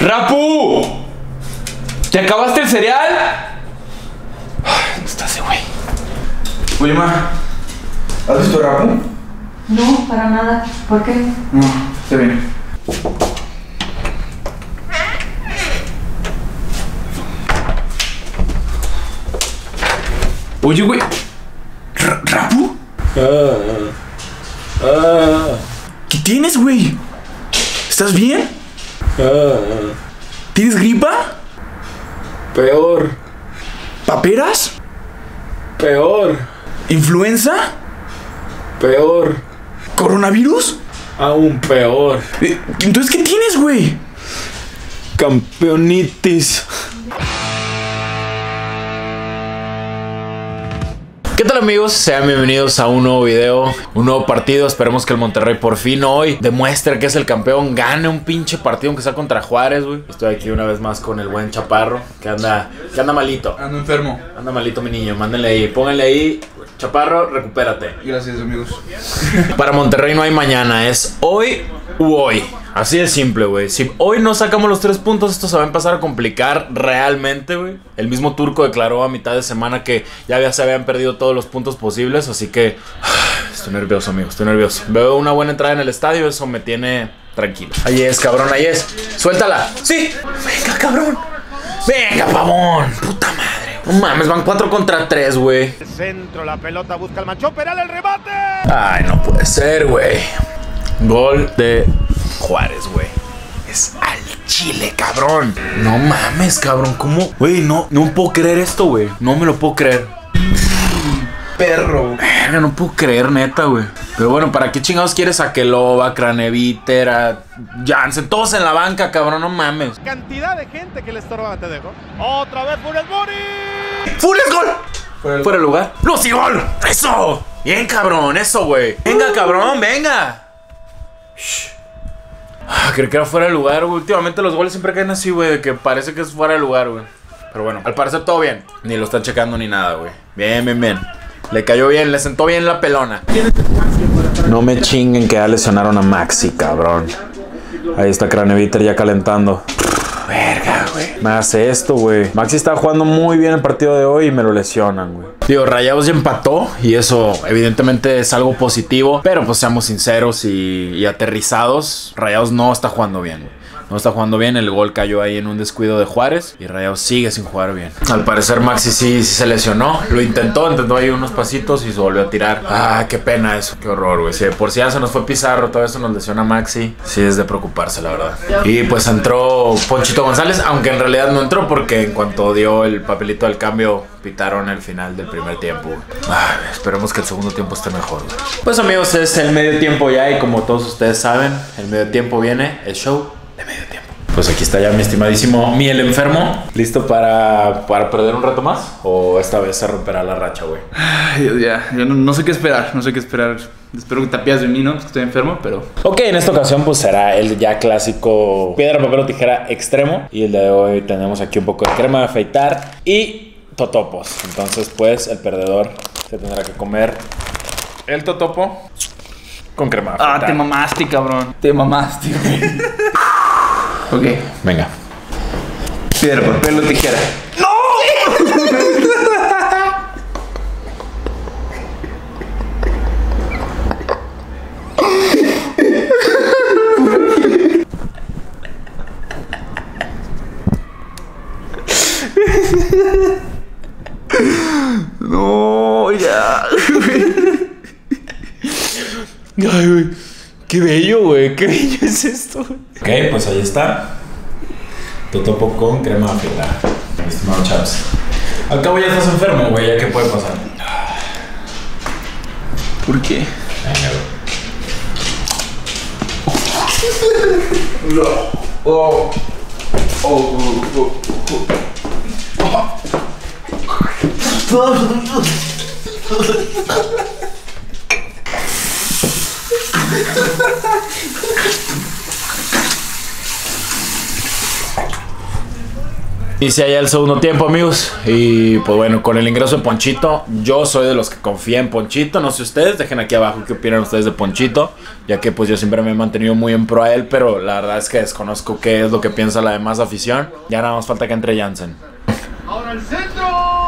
¡Rapu! ¿Te acabaste el cereal? ¿Dónde está ese güey? Oye, ma, ¿has visto Rapu? No, para nada. ¿Por qué? No, está bien. Oye, güey. ¿Rapu? ¿Qué tienes, güey? ¿Estás bien? ¿Tienes gripa? Peor. ¿Paperas? Peor. ¿Influenza? Peor. ¿Coronavirus? Aún peor. Entonces, ¿qué tienes, güey? Campeonitis. ¿Qué tal, amigos? Sean bienvenidos a un nuevo video, un nuevo partido. Esperemos que el Monterrey por fin hoy demuestre que es el campeón, gane un pinche partido aunque sea contra Juárez, güey. Estoy aquí una vez más con el buen Chaparro, que anda malito. Ando enfermo. Anda malito, mi niño. Mándenle ahí, pónganle ahí. Chaparro, recupérate. Gracias, amigos. Para Monterrey no hay mañana, es hoy u hoy. Así de simple, güey. Si hoy no sacamos los 3 puntos, esto se va a empezar a complicar realmente, güey. El mismo Turco declaró a mitad de semana que ya se habían perdido todos los puntos posibles, así que estoy nervioso, amigos, estoy nervioso. Veo una buena entrada en el estadio, eso me tiene tranquilo. Ahí es, cabrón, ahí es. Suéltala. Sí. Venga, cabrón. Venga, pavón. Puta madre. No mames, van 4 contra 3, güey. Centro, la pelota busca el Manchón Peral, el remate. Ay, no puede ser, güey. Gol de Juárez, güey. Es al chile, cabrón. No mames, cabrón. ¿Cómo? Güey, no puedo creer esto, güey. No me lo puedo creer. Perro. Verga, no puedo creer, neta, güey. Pero bueno, ¿para qué chingados quieres a Keloba, Craneviter, a Jansen? Todos en la banca, cabrón, no mames. Cantidad de gente que le estorba, te dejo. Otra vez Funes Mori. ¡Funes, gol! Fuera de lugar. ¡No, sí, gol! ¡Eso! Bien, cabrón, eso, güey. Venga, cabrón, venga. Shh. Creí que era fuera de lugar, güey. Últimamente los goles siempre caen así, güey, de que parece que es fuera de lugar, güey. Pero bueno, al parecer todo bien. Ni lo están checando ni nada, güey. Bien, bien, bien. Le cayó bien, le sentó bien la pelona. No me chinguen que ya lesionaron a Maxi, cabrón. Ahí está Craneviter ya calentando. Verga, güey. Me hace esto, güey. Maxi estaba jugando muy bien el partido de hoy y me lo lesionan, güey. Digo, Rayados ya empató y eso evidentemente es algo positivo. Pero pues seamos sinceros y aterrizados. Rayados no está jugando bien, güey. No está jugando bien, el gol cayó ahí en un descuido de Juárez y Rayados sigue sin jugar bien. Al parecer Maxi sí se lesionó, lo intentó ahí unos pasitos y se volvió a tirar. Ah, qué pena eso, qué horror, güey. Si de por sí ya se nos fue Pizarro, todavía se nos lesiona Maxi, sí es de preocuparse, la verdad. Y pues entró Ponchito González, aunque en realidad no entró porque en cuanto dio el papelito del cambio, pitaron el final del primer tiempo. Esperemos que el segundo tiempo esté mejor, güey. Pues amigos, es el medio tiempo ya y como todos ustedes saben, el medio tiempo viene el show de medio tiempo. Pues aquí está ya mi estimadísimo Miel Enfermo. ¿Listo para perder un rato más? ¿O esta vez se romperá la racha, güey? Ay, Dios, ya. Yo no sé qué esperar. No sé qué esperar. Espero que te apiades de mí, ¿no? Porque estoy enfermo, pero... Ok, en esta ocasión pues será el ya clásico piedra, papel o tijera extremo. Y el día de hoy tenemos aquí un poco de crema de afeitar y totopos. Entonces pues el perdedor se tendrá que comer el totopo con crema de afeitar. Ah, te mamaste, cabrón. Te mamaste, güey. Ok. Venga. Piedra, papel o tijera. No, ya. Ay, güey. Qué bello, güey. Qué bello es esto, güey. Ok, pues ahí está. Totopo con crema de afeitar. Mi estimado Chaps. Al cabo ya estás enfermo, güey. ¿Ya qué puede pasar? ¿Por qué? Venga, güey. Oh. Hice allá el segundo tiempo, amigos. Y pues bueno, con el ingreso de Ponchito, yo soy de los que confía en Ponchito. No sé ustedes, dejen aquí abajo qué opinan ustedes de Ponchito, ya que pues yo siempre me he mantenido muy en pro a él, pero la verdad es que desconozco qué es lo que piensa la demás afición. Ya nada más falta que entre Jansen. Ahora el centro.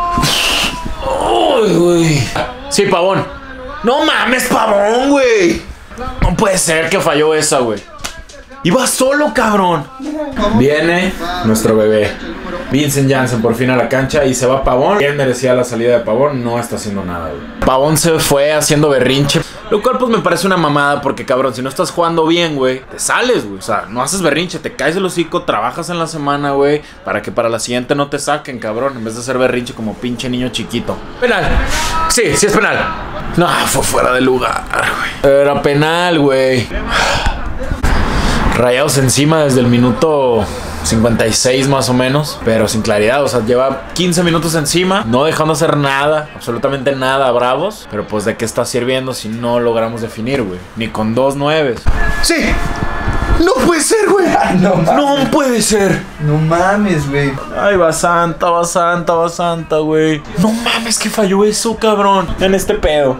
Uy, güey. Sí, Pavón. No mames, Pavón, güey. No puede ser que falló esa, güey. Iba solo, cabrón. Viene nuestro bebé Vincent Janssen por fin a la cancha y se va Pavón. Él merecía la salida de Pavón, no está haciendo nada, güey. Pavón se fue haciendo berrinche, lo cual pues me parece una mamada porque, cabrón, si no estás jugando bien, güey, te sales, güey. O sea, no haces berrinche, te caes el hocico, trabajas en la semana, güey, para que para la siguiente no te saquen, cabrón, en vez de hacer berrinche como pinche niño chiquito. Penal. Sí es penal. No, fue fuera de lugar, güey. Era penal, güey. Rayados encima desde el minuto 56 más o menos, pero sin claridad. O sea, lleva 15 minutos encima, no dejando hacer nada, absolutamente nada a Bravos. Pero pues de qué está sirviendo si no logramos definir, güey. Ni con 2 9. ¡Sí! ¡No puede ser, güey! No puede ser. No mames, güey. Ay, va santa, güey. No mames que falló eso, cabrón. En este pedo.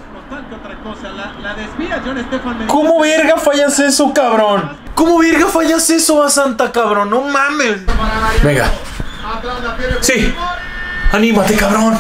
¿Cómo verga fallas eso, cabrón? ¿Cómo verga fallas eso, va santa, cabrón? No mames. Venga. Sí. Anímate, cabrón.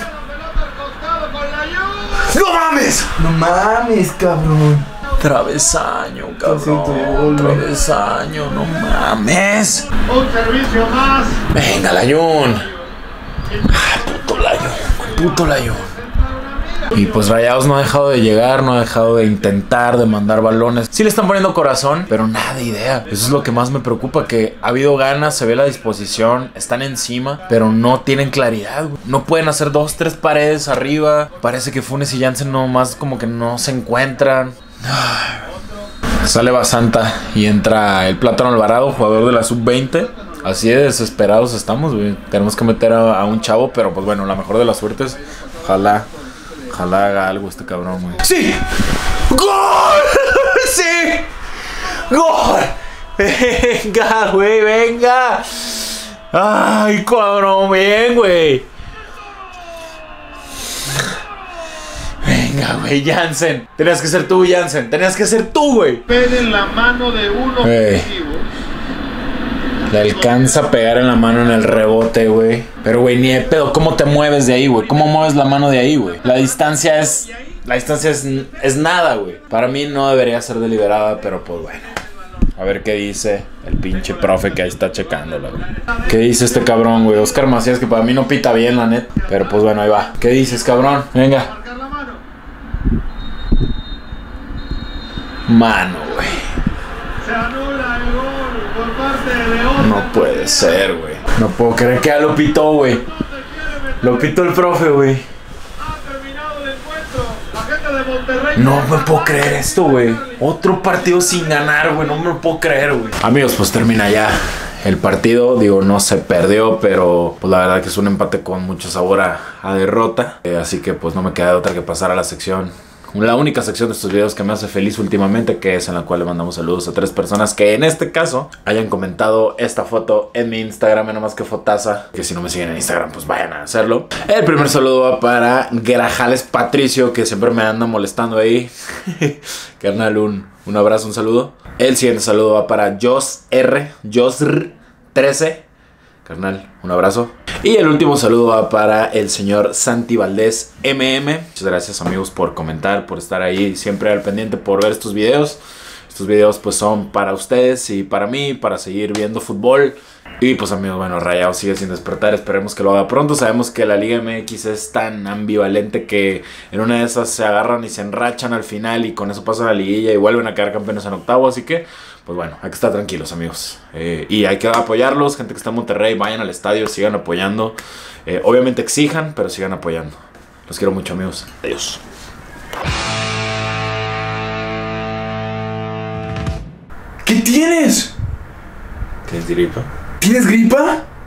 ¡No mames! No mames, cabrón. Travesaño, cabrón. Travesaño, no mames. Un servicio más. Venga, Layún. Ay, puto Layún. Y pues Rayados no ha dejado de llegar, no ha dejado de intentar, de mandar balones. Sí le están poniendo corazón, pero nada de idea. Eso es lo que más me preocupa, que ha habido ganas, se ve la disposición, están encima, pero no tienen claridad, güey. No pueden hacer 2, 3 paredes arriba. Parece que Funes y Jansen nomás como que no se encuentran. Sale Basanta y entra el Plátano Alvarado, jugador de la sub-20. Así de desesperados estamos, güey. Tenemos que meter a un chavo, pero pues bueno, la mejor de las suertes. Ojalá haga algo este cabrón, güey. ¡Sí! ¡Gol! ¡Sí! ¡Gol! Venga, güey, venga. Ay, cabrón, bien, güey. Venga, güey, Jansen. Tenías que ser tú, Jansen. Tenías que ser tú, güey. Pede en la mano de uno objetivo. Le alcanza a pegar en la mano en el rebote, güey. Pero, güey, ni de pedo. ¿Cómo te mueves de ahí, güey? ¿Cómo mueves la mano de ahí, güey? La distancia es nada, güey. Para mí no debería ser deliberada, pero pues bueno. A ver qué dice el pinche profe que ahí está checándola, güey. ¿Qué dice este cabrón, güey? Oscar Macías, que para mí no pita bien, la neta. Pero pues bueno, ahí va. ¿Qué dices, cabrón? Venga. Mano, güey. Se anula el gol por parte de León. No puede ser, güey. No puedo creer que ya lo pitó, güey. Lo pitó el profe, güey. Ha terminado el encuentro. La gente de Monterrey. No me puedo creer esto, güey. Otro partido sin ganar, güey. No me lo puedo creer, güey. Amigos, pues termina ya el partido. Digo, no se perdió, pero pues la verdad que es un empate con mucho sabor a derrota. Así que pues no me queda otra que pasar a la sección. La única sección de estos videos que me hace feliz últimamente, que es en la cual le mandamos saludos a 3 personas que en este caso hayan comentado esta foto en mi Instagram, nada más que fotaza. Que si no me siguen en Instagram, pues vayan a hacerlo. El primer saludo va para Grajales Patricio, que siempre me anda molestando ahí. Carnal, un abrazo, un saludo. El siguiente saludo va para Josr13. Carnal, un abrazo. Y el último saludo va para el señor Santi Valdés MM. Muchas gracias, amigos, por comentar, por estar ahí siempre al pendiente, por ver estos videos. Estos videos pues son para ustedes y para mí, para seguir viendo fútbol. Y pues, amigos, bueno, Rayados sigue sin despertar. Esperemos que lo haga pronto. Sabemos que la Liga MX es tan ambivalente que en una de esas se agarran y se enrachan al final y con eso pasan a la liguilla y vuelven a quedar campeones en octavo. Así que pues bueno, hay que estar tranquilos, amigos. Y hay que apoyarlos. Gente que está en Monterrey, vayan al estadio, sigan apoyando. Obviamente exijan, pero sigan apoyando. Los quiero mucho, amigos. Adiós. ¿Qué tienes? ¿Tienes gripa? ¿Tienes gripa?